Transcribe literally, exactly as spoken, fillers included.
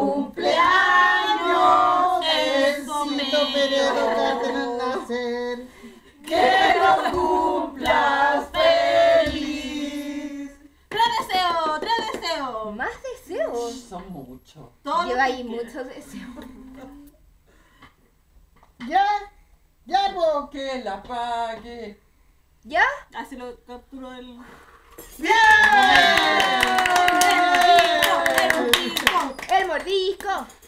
cumpleaños, Encito Peredo Cárdenas Nacer. que lo cumplas feliz. Tres deseos, tres deseos. ¿Más deseos? Son muchos. Todo Lleva lo ahí que quieras. muchos deseos. Ya, ya, po. Que la pague. ¿Ya? Así lo capturo el... ¡Bien! ¡El mordisco! ¡El mordisco!